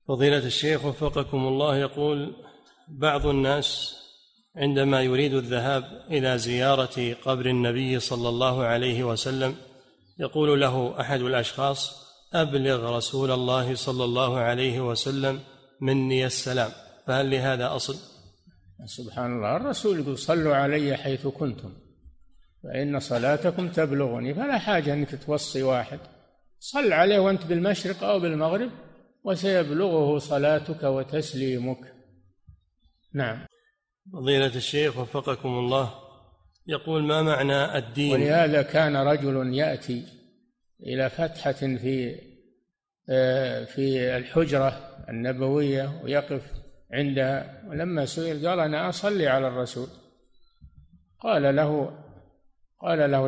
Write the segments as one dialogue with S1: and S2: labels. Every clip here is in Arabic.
S1: فضيلة الشيخ وفقكم الله، يقول بعض الناس عندما يريد الذهاب إلى زيارة قبر النبي صلى الله عليه وسلم يقول له أحد الأشخاص: أبلغ رسول الله صلى الله عليه وسلم مني السلام، فهل لهذا أصل؟
S2: سبحان الله، الرسول يقول: صلوا علي حيث كنتم فإن صلاتكم تبلغني، فلا حاجة أنك توصي واحد، صل عليه وأنت بالمشرق أو بالمغرب وسيبلغه صلاتك وتسليمك. نعم.
S1: فضيلة الشيخ وفقكم الله، يقول: ما معنى الدين؟
S2: ولهذا كان رجل يأتي إلى فتحة في الحجرة النبوية ويقف عندها، ولما سئل قال: أنا أصلي على الرسول. قال له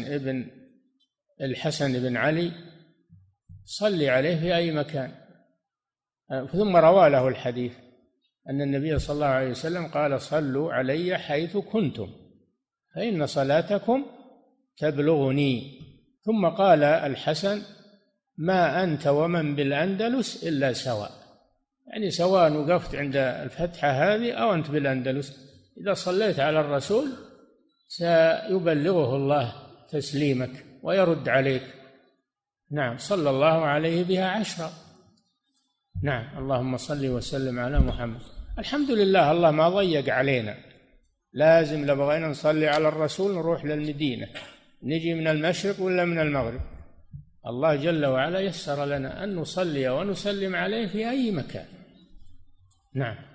S2: الحسن بن علي: صلي عليه في أي مكان. ثم روى له الحديث أن النبي صلى الله عليه وسلم قال: صلوا علي حيث كنتم فإن صلاتكم تبلغني. ثم قال الحسن: ما أنت ومن بالأندلس إلا سواء، يعني سواء وقفت عند الفتحة هذه أو أنت بالأندلس، إذا صليت على الرسول سيبلغه الله تسليمك ويرد عليك. نعم، صلى الله عليه بها 10. نعم، اللهم صل وسلم على محمد. الحمد لله، الله ما ضيق علينا، لازم لو بغينا نصلي على الرسول نروح للمدينة، نجي من المشرق ولا من المغرب، الله جل وعلا يسر لنا أن نصلي ونسلم عليه في أي مكان. نعم.